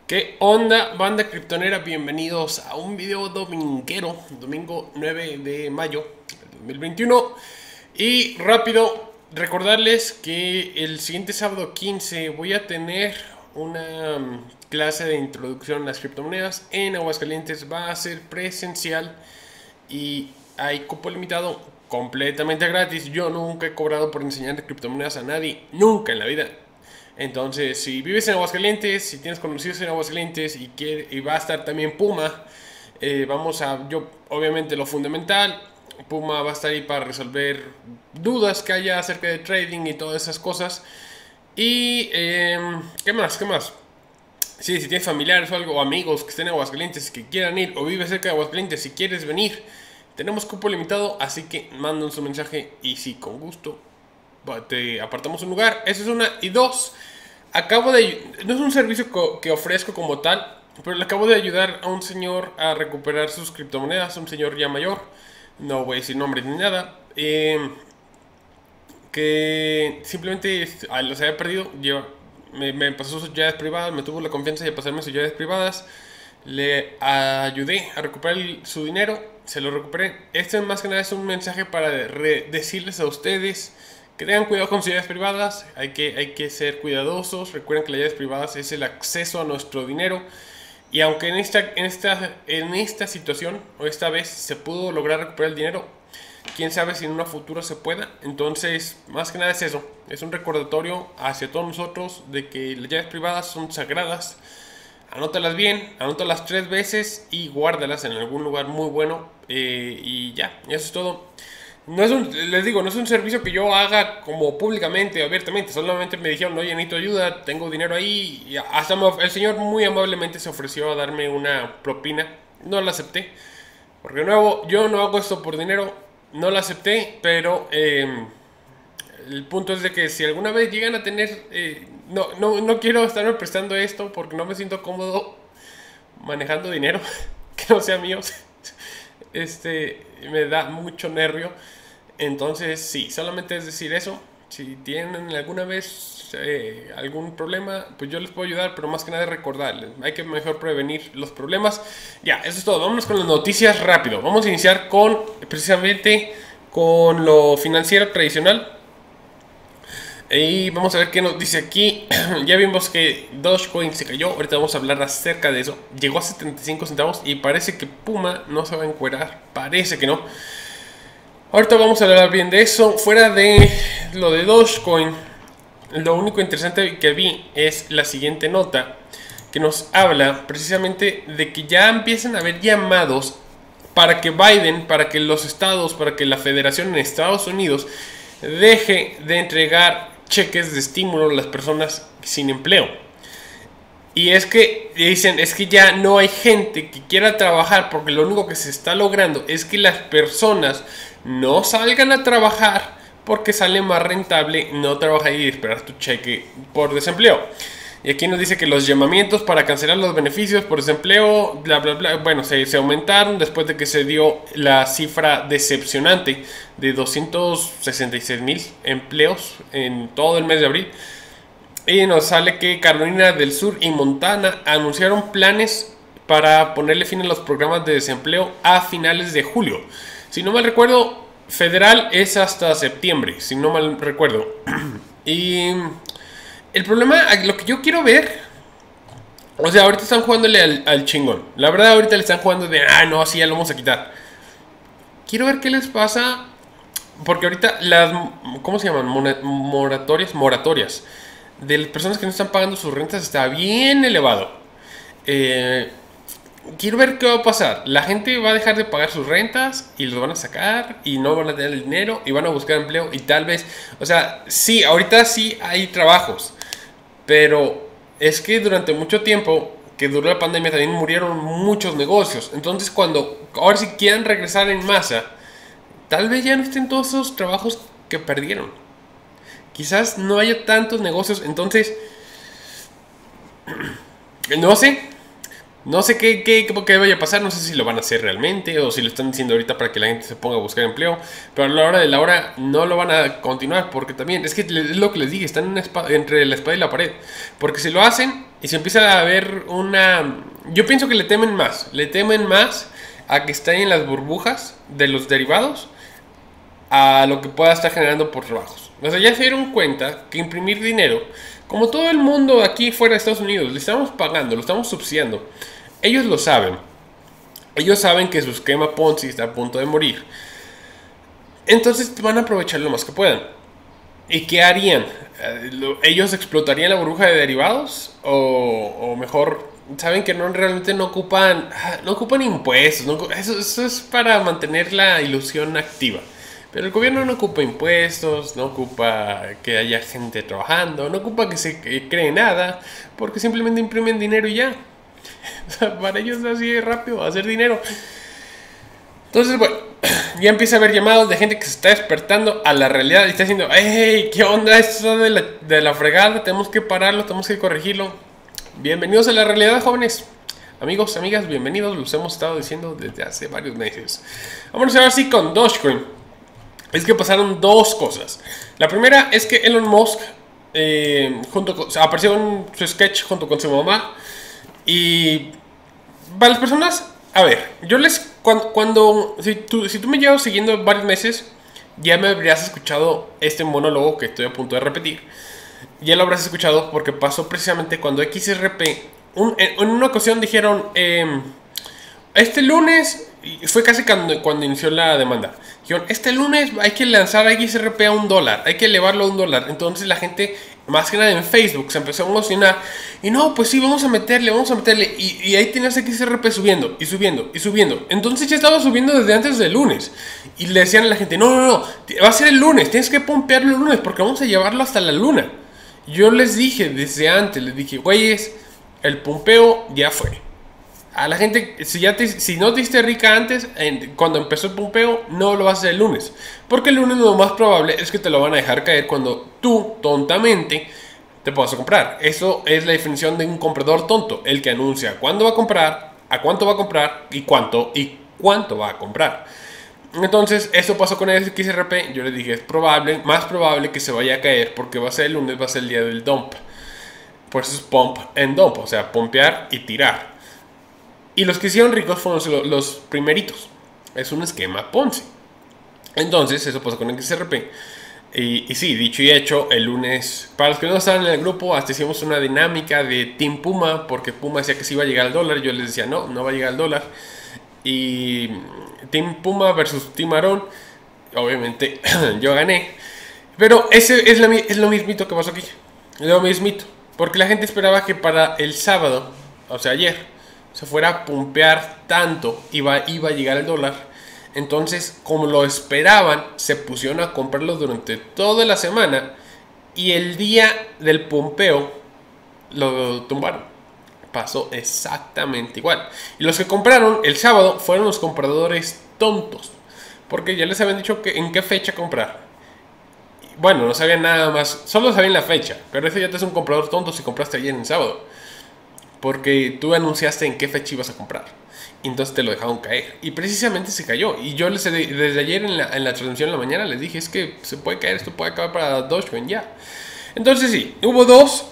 ¿Qué onda, banda criptonera? Bienvenidos a un video dominguero, domingo 9 de mayo del 2021. Y rápido, recordarles que el siguiente sábado 15 voy a tener una clase de introducción a las criptomonedas en Aguascalientes. Va a ser presencial y hay cupo limitado, completamente gratis. Yo nunca he cobrado por enseñar criptomonedas a nadie, nunca en la vida. Entonces, si vives en Aguascalientes, si tienes conocidos en Aguascalientes y va a estar también Puma, yo obviamente lo fundamental, Puma va a estar ahí para resolver dudas que haya acerca de trading y todas esas cosas. Y, ¿qué más? ¿Qué más? Sí, si tienes familiares o algo, o amigos que estén en Aguascalientes que quieran ir, o vives cerca de Aguascalientes, si quieres venir, tenemos cupo limitado, así que manden su mensaje y sí, con gusto te apartamos un lugar. Esa es una. Y dos, no es un servicio que ofrezco como tal, pero le acabo de ayudar a un señor a recuperar sus criptomonedas, un señor ya mayor, no voy a decir nombres ni nada, que simplemente los había perdido. Me pasó sus llaves privadas, me tuvo la confianza de pasarme sus llaves privadas. Le ayudé a recuperar su dinero, se lo recuperé. Este más que nada es un mensaje para decirles a ustedes que tengan cuidado con sus llaves privadas. Hay que ser cuidadosos. Recuerden que las llaves privadas es el acceso a nuestro dinero. Y aunque en esta situación o esta vez se pudo lograr recuperar el dinero, quién sabe si en una futura se pueda. Entonces, más que nada es eso. Es un recordatorio hacia todos nosotros de que las llaves privadas son sagradas. Anótalas bien, anótalas 3 veces y guárdalas en algún lugar muy bueno. Y ya, eso es todo. Les digo, no es un servicio que yo haga como públicamente, abiertamente. Solamente me dijeron, oye, necesito ayuda, tengo dinero ahí. Y hasta el señor muy amablemente se ofreció a darme una propina. No la acepté. Porque de nuevo, yo no hago esto por dinero. No la acepté, pero el punto es de que si alguna vez llegan a tener... no quiero estarme prestando esto porque no me siento cómodo manejando dinero que no sea mío. Me da mucho nervio. Entonces, sí, solamente es decir eso. Si tienen alguna vez algún problema, pues yo les puedo ayudar, pero más que nada recordarles. Hay que mejor prevenir los problemas. Ya, eso es todo. Vámonos con las noticias rápido. Vamos a iniciar precisamente con lo financiero tradicional. Y vamos a ver qué nos dice aquí. Ya vimos que Dogecoin se cayó. Ahorita vamos a hablar acerca de eso. Llegó a 75 centavos y parece que Puma no se va a encuerar. Parece que no. Ahorita vamos a hablar bien de eso. Fuera de lo de Dogecoin, lo único interesante que vi es la siguiente nota, que nos habla precisamente de que ya empiezan a haber llamados para que Biden, para que los estados, para que la federación en Estados Unidos deje de entregar cheques de estímulo a las personas sin empleo. Y es que dicen, es que ya no hay gente que quiera trabajar porque lo único que se está logrando es que las personas no salgan a trabajar porque sale más rentable no trabajar y esperar tu cheque por desempleo. Y aquí nos dice que los llamamientos para cancelar los beneficios por desempleo, bla, bla, bla, bueno, se aumentaron después de que se dio la cifra decepcionante de 266,000 empleos en todo el mes de abril. Y nos sale que Carolina del Sur y Montana anunciaron planes para ponerle fin a los programas de desempleo a finales de julio. Si no mal recuerdo, federal es hasta septiembre, si no mal recuerdo. Y el problema, lo que yo quiero ver, o sea, ahorita están jugándole al chingón. La verdad, ahorita le están jugando de, no, sí, ya lo vamos a quitar. Quiero ver qué les pasa, porque ahorita ¿cómo se llaman? Moratorias de las personas que no están pagando sus rentas está bien elevado. Quiero ver qué va a pasar. La gente va a dejar de pagar sus rentas y los van a sacar y no van a tener el dinero y van a buscar empleo y tal vez, o sea, sí, ahorita sí hay trabajos, pero es que durante mucho tiempo que duró la pandemia también murieron muchos negocios. Entonces ahora si quieren regresar en masa, tal vez ya no estén todos esos trabajos que perdieron. Quizás no haya tantos negocios, entonces no sé. No sé qué vaya a pasar, no sé si lo van a hacer realmente o si lo están diciendo ahorita para que la gente se ponga a buscar empleo, pero a la hora de la hora no lo van a continuar porque también, es que es lo que les dije, están entre la espada y la pared, porque si lo hacen y se empieza a ver una... Yo pienso que le temen más a que estallen las burbujas de los derivados a lo que pueda estar generando por trabajos. O sea, ya se dieron cuenta que imprimir dinero, como todo el mundo aquí fuera de Estados Unidos, le estamos pagando, lo estamos subsidiando. Ellos lo saben. Ellos saben que su esquema Ponzi está a punto de morir. Entonces van a aprovechar lo más que puedan. ¿Y qué harían? ¿Ellos explotarían la burbuja de derivados? O mejor, saben que realmente no ocupan impuestos. Eso es para mantener la ilusión activa. Pero el gobierno no ocupa impuestos, no ocupa que haya gente trabajando, no ocupa que se cree nada, porque simplemente imprimen dinero y ya. O sea, para ellos es así de rápido hacer dinero. Entonces, bueno, ya empieza a haber llamados de gente que se está despertando a la realidad y está diciendo, hey, ¿qué onda? Esto de la fregada, tenemos que pararlo, tenemos que corregirlo. Bienvenidos a la realidad, jóvenes. Amigos, amigas, bienvenidos, los hemos estado diciendo desde hace varios meses. Vamos a ver si con Dogecoin. Es que pasaron dos cosas. La primera es que Elon Musk apareció en su sketch junto con su mamá. Y para las personas, a ver, yo les... si tú me llevas siguiendo varios meses, ya me habrías escuchado este monólogo que estoy a punto de repetir. Ya lo habrás escuchado porque pasó precisamente cuando XRP... en una ocasión dijeron... este lunes... Fue casi cuando inició la demanda. Dijeron, este lunes hay que lanzar XRP a $1. Hay que elevarlo a $1. Entonces la gente, más que nada en Facebook, se empezó a emocionar. Y no, pues sí, vamos a meterle. Y ahí tenías XRP subiendo, y subiendo, y subiendo. Entonces ya estaba subiendo desde antes del lunes. Y le decían a la gente, no, va a ser el lunes. Tienes que pompearlo el lunes porque vamos a llevarlo hasta la luna. Yo les dije desde antes, les dije, güeyes, el pompeo ya fue. A la gente, si no te hiciste rica antes, cuando empezó el pumpeo, no lo vas a hacer el lunes. Porque el lunes lo más probable es que te lo van a dejar caer cuando tú, tontamente, te puedas comprar. Eso es la definición de un comprador tonto. El que anuncia cuándo va a comprar, a cuánto va a comprar y cuánto va a comprar. Entonces, eso pasó con el XRP. Yo les dije, es más probable que se vaya a caer porque va a ser el lunes, va a ser el día del dump. Por eso es pump and dump, o sea, pompear y tirar. Y los que hicieron ricos fueron los primeritos. Es un esquema Ponzi. Entonces, eso pasó con el XRP. Y sí, dicho y hecho, el lunes, para los que no estaban en el grupo, hasta hicimos una dinámica de Team Puma, porque Puma decía que sí iba a llegar al dólar. Yo les decía, no va a llegar al dólar. Y Team Puma versus Team Aarón. Obviamente, yo gané. Pero ese es lo mismito que pasó aquí. Es lo mismito. Porque la gente esperaba que para el sábado, o sea, ayer, se fuera a pumpear tanto, iba a llegar el dólar. Entonces, como lo esperaban, se pusieron a comprarlo durante toda la semana y el día del pumpeo lo tumbaron. Pasó exactamente igual. Y los que compraron el sábado fueron los compradores tontos, porque ya les habían dicho en qué fecha comprar. Bueno, no sabían nada más, solo sabían la fecha, pero eso ya te es un comprador tonto si compraste ayer en el sábado. Porque tú anunciaste en qué fecha ibas a comprar. Y entonces te lo dejaron caer. Y precisamente se cayó. Y yo desde ayer en la transmisión en la mañana les dije, es que se puede caer, esto puede acabar para Dogecoin ya. Entonces sí, hubo dos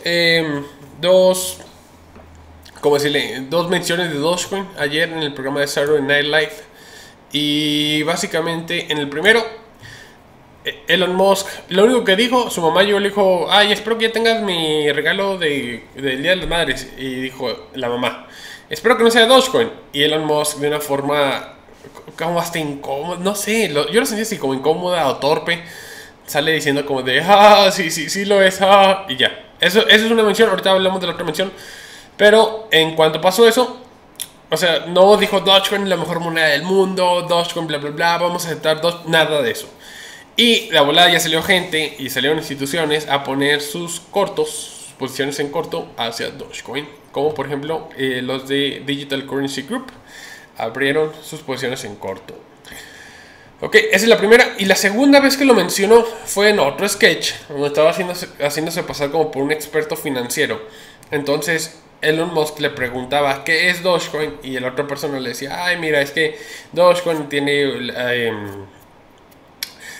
menciones de Dogecoin ayer en el programa de Saturday Night Live. Y básicamente en el primero, Elon Musk, lo único que dijo, su mamá yo le dijo, ay, espero que ya tengas mi regalo del Día de las Madres. Y dijo la mamá, espero que no sea Dogecoin. Y Elon Musk de una forma como hasta incómoda, no sé, yo lo sentí así como incómoda o torpe. Sale diciendo como de, sí lo es, y ya. Eso es una mención, ahorita hablamos de la otra mención. Pero en cuanto pasó eso, o sea, no dijo Dogecoin es la mejor moneda del mundo, Dogecoin bla bla bla, vamos a aceptar nada de eso. Y la volada ya salió gente y salieron instituciones a poner sus posiciones en corto hacia Dogecoin. Como por ejemplo los de Digital Currency Group abrieron sus posiciones en corto. Ok, esa es la primera. Y la segunda vez que lo mencionó fue en otro sketch, donde estaba haciéndose pasar como por un experto financiero. Entonces Elon Musk le preguntaba ¿qué es Dogecoin? Y la otra persona le decía, ay mira, es que Dogecoin tiene...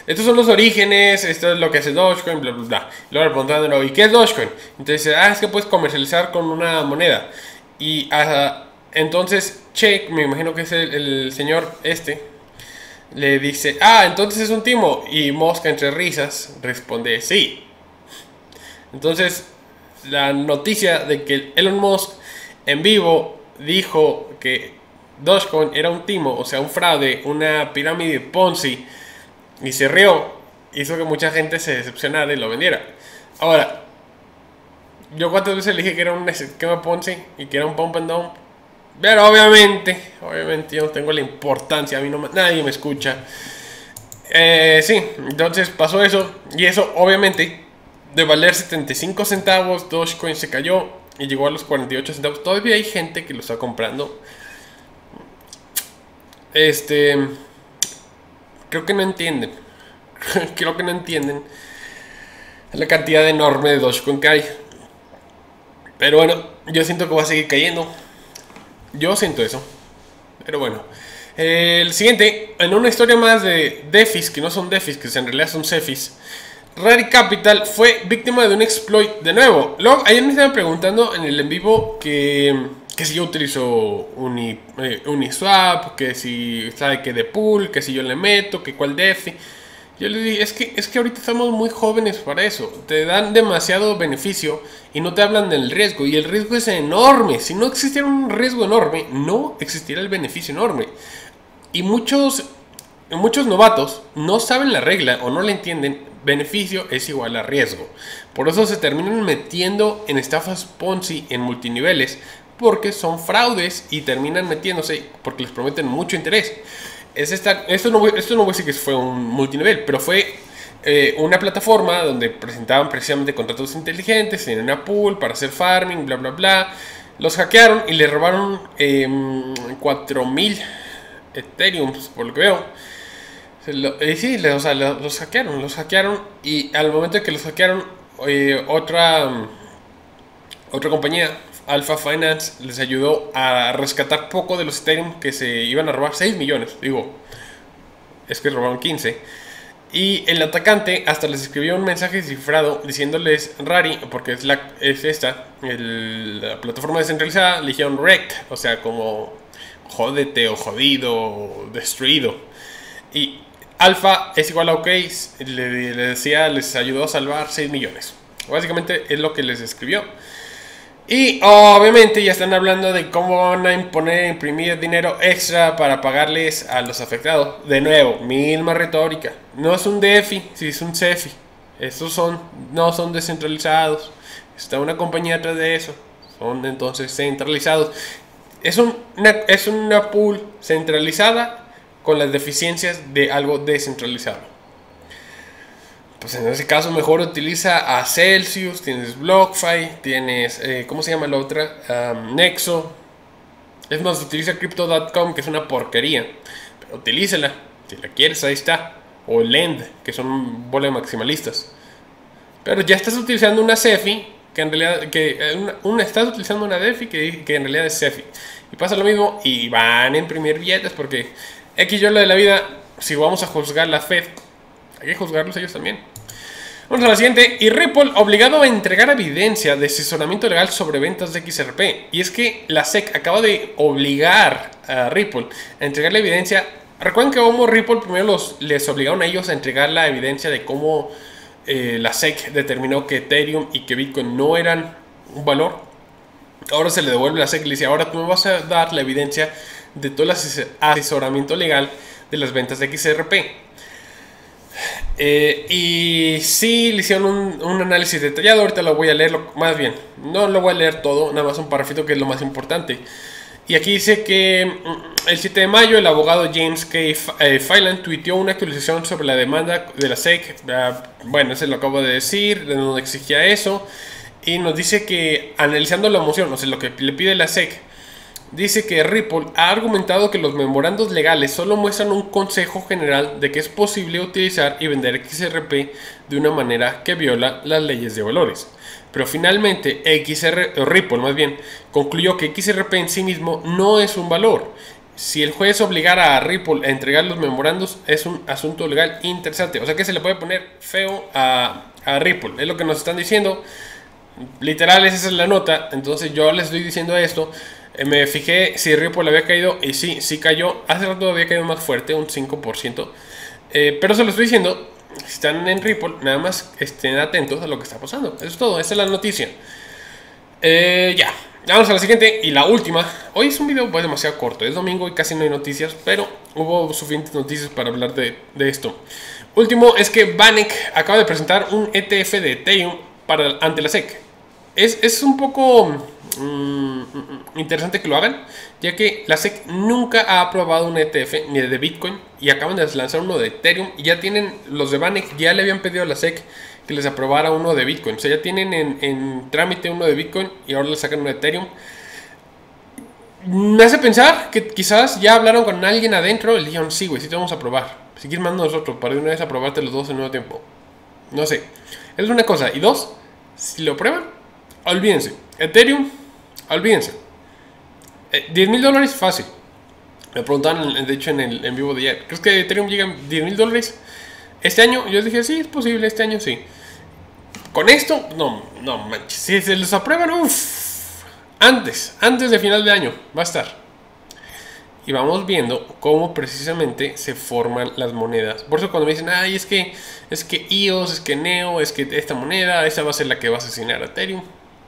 estos son los orígenes, esto es lo que hace Dogecoin, bla, bla, bla. Luego le preguntaban de nuevo, ¿y qué es Dogecoin? Entonces dice, es que puedes comercializar con una moneda. Y entonces Che, me imagino que es el señor le dice, entonces es un timo. Y Mosca, entre risas, responde, sí. Entonces, la noticia de que Elon Musk en vivo dijo que Dogecoin era un timo, o sea, un fraude, una pirámide Ponzi, y se rió, hizo que mucha gente se decepcionara y lo vendiera. Ahora, yo cuántas veces le dije que era un esquema Ponzi y que era un pump and dump, pero obviamente yo no tengo la importancia, a mí no, nadie me escucha. Sí, entonces pasó eso, y eso obviamente de valer 75 centavos, Dogecoin se cayó y llegó a los 48 centavos. Todavía hay gente que lo está comprando. Creo que no entienden. Creo que no entienden la cantidad enorme de Dogecoin que hay. Pero bueno, yo siento que va a seguir cayendo. Yo siento eso. Pero bueno. El siguiente, en una historia más de DeFis, que no son DeFis, que en realidad son CeFis. Rari Capital fue víctima de un exploit de nuevo. Luego, ayer me estaban preguntando en el en vivo que si yo utilizo Uniswap, que si sabe que de pool, que si yo le meto, que cuál DeFi. Yo le dije, es que ahorita estamos muy jóvenes para eso. Te dan demasiado beneficio y no te hablan del riesgo. Y el riesgo es enorme. Si no existiera un riesgo enorme, no existiera el beneficio enorme. Y muchos novatos no saben la regla o no la entienden. Beneficio es igual a riesgo. Por eso se terminan metiendo en estafas Ponzi en multiniveles, porque son fraudes y terminan metiéndose porque les prometen mucho interés. Esto no voy a decir que fue un multinivel, pero fue una plataforma donde presentaban precisamente contratos inteligentes, tenían una pool para hacer farming, bla bla bla. Los hackearon y le robaron 4,000 Ethereum, por lo que veo. Sí, los hackearon y al momento de que los hackearon, otra compañía, Alpha Finance, les ayudó a rescatar poco de los Ethereum que se iban a robar, 6 millones, digo, es que robaron 15. Y el atacante hasta les escribió un mensaje cifrado diciéndoles Rari, porque es la plataforma descentralizada, le dijeron wrecked, o sea, como jódete o jodido o destruido. Y Alpha es igual a OK, le decía, les ayudó a salvar 6 millones. Básicamente es lo que les escribió. Y obviamente ya están hablando de cómo van a imprimir dinero extra para pagarles a los afectados. De nuevo, misma retórica. No es un DeFi, sí es un CeFi. Estos no son descentralizados. Está una compañía atrás de eso. Son entonces centralizados. Es una pool centralizada con las deficiencias de algo descentralizado. Pues en ese caso mejor utiliza a Celsius, tienes BlockFi, tienes, ¿cómo se llama la otra? Nexo. Es más, utiliza Crypto.com, que es una porquería. Pero utilícala, si la quieres, ahí está. O Lend, que son bola de maximalistas. Pero ya estás utilizando una CeFi, que en realidad, estás utilizando una DeFi que en realidad es CeFi. Y pasa lo mismo y van a imprimir billetes porque yo lo de la vida, si vamos a juzgar la Fed, hay que juzgarlos ellos también. Vamos a la siguiente. Y Ripple obligado a entregar evidencia de asesoramiento legal sobre ventas de XRP. Y es que la SEC acaba de obligar a Ripple a entregar la evidencia. Recuerden que como Ripple primero les obligaron a ellos a entregar la evidencia de cómo la SEC determinó que Ethereum y que Bitcoin no eran un valor. Ahora se le devuelve a la SEC y le dice, ahora tú me vas a dar la evidencia de todo el asesoramiento legal de las ventas de XRP. Y sí, le hicieron un análisis detallado. Ahorita lo voy a leer, más bien, no lo voy a leer todo, nada más un parrafito que es lo más importante. Y aquí dice que el 7 de mayo el abogado James K. Filan tuiteó una actualización sobre la demanda de la SEC. Bueno, se lo acabo de decir, de donde exigía eso. Y nos dice que analizando la moción, o sea, lo que le pide la SEC, dice que Ripple ha argumentado que los memorandos legales solo muestran un consejo general de que es posible utilizar y vender XRP de una manera que viola las leyes de valores. Pero finalmente Ripple más bien concluyó que XRP en sí mismo no es un valor si el juez obligara a Ripple a entregar los memorandos, es un asunto legal interesante. O sea que se le puede poner feo a Ripple. Es lo que nos están diciendo. Literal, esa es la nota. Entonces yo les estoy diciendo esto. Me fijé si Ripple había caído. Y sí cayó. Hace rato había caído más fuerte, un 5%. Pero se lo estoy diciendo. Si están en Ripple, nada más estén atentos a lo que está pasando. Eso es todo. Esa es la noticia. Ya. Vamos a la siguiente y la última. Hoy es un video pues demasiado corto. Es domingo y casi no hay noticias. Pero hubo suficientes noticias para hablar de esto. Último es que VanEck acaba de presentar un ETF de Ethereum ante la SEC. Es un poco interesante que lo hagan, ya que la SEC nunca ha aprobado un ETF ni de Bitcoin y acaban de lanzar uno de Ethereum y ya tienen, los de VanEck ya le habían pedido a la SEC que les aprobara uno de Bitcoin. O sea, ya tienen en trámite uno de Bitcoin y ahora le sacan uno de Ethereum. Me hace pensar que quizás ya hablaron con alguien adentro y le dijeron, sí, güey, sí te vamos a aprobar. Si quieres, manda nosotros para de una vez aprobarte los dos en nuevo tiempo. No sé. Es una cosa. Y dos, si lo prueban, olvídense. Ethereum, olvídense. $10,000 fácil. Me preguntaban, de hecho, en vivo de ayer. ¿Crees que Ethereum llega a $10,000 este año? Yo dije, sí, es posible, este año sí. Con esto, no manches. Si se los aprueban, antes de final de año va a estar. Y vamos viendo cómo precisamente se forman las monedas. Por eso cuando me dicen, ay, es que EOS, es que Neo, es que esta moneda, esa va a ser la que va a asesinar a Ethereum.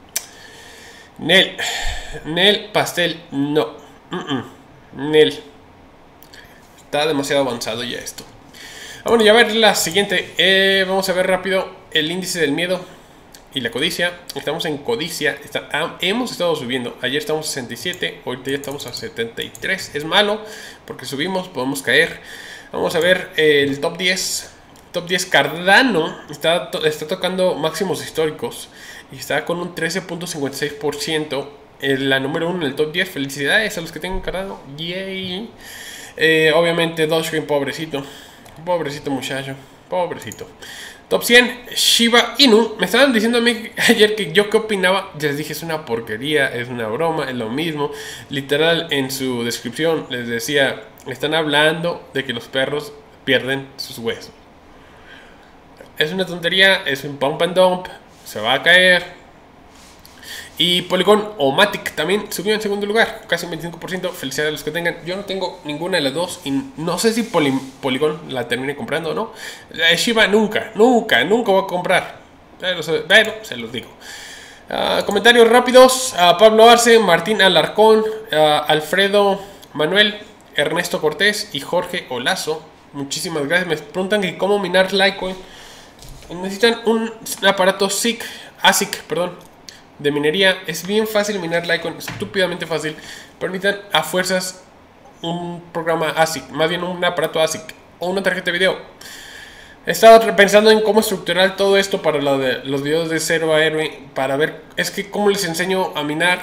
Nel pastel, no. Nel. Está demasiado avanzado ya esto. Bueno, ya a ver la siguiente. Vamos a ver rápido el índice del miedo y la codicia. Estamos en codicia. Hemos estado subiendo. Ayer estamos a 67. Ahorita ya estamos a 73. Es malo porque subimos, podemos caer. Vamos a ver el top 10. Top 10 Cardano está tocando máximos históricos. Y está con un 13.56%. La número 1 en el top 10. Felicidades a los que tengan Cardano. Yay. Obviamente Dogecoin, pobrecito. Pobrecito muchacho. Pobrecito. Top 100, Shiba Inu. Me estaban diciendo a mí ayer que yo qué opinaba. Ya les dije, es una porquería, es una broma, es lo mismo. Literal, en su descripción les decía, están hablando de que los perros pierden sus huesos. Es una tontería, es un pump and dump, se va a caer. Y Polygon o Matic también subió en segundo lugar, casi un 25%. Felicidades a los que tengan. Yo no tengo ninguna de las dos y no sé si Polygon la termine comprando o no. Shiba nunca voy a comprar. Pero se los digo. Comentarios rápidos. Pablo Arce, Martín Alarcón, Alfredo Manuel, Ernesto Cortés y Jorge Olazo. Muchísimas gracias. Me preguntan que cómo minar Litecoin. Necesitan un aparato ASIC, de minería. Es bien fácil minar Litecoin, estúpidamente fácil. Permitan a fuerzas un programa ASIC, más bien un aparato ASIC o una tarjeta de video. He estado pensando en cómo estructurar todo esto para los videos de Cero a Héroe, para ver, es que cómo les enseño a minar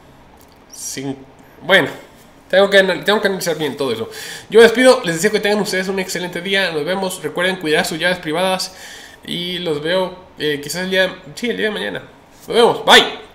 bueno, tengo que analizar bien todo eso. Yo me despido, les deseo que tengan ustedes un excelente día. Nos vemos, recuerden cuidar sus llaves privadas y los veo quizás el día de mañana. Nos vemos, bye.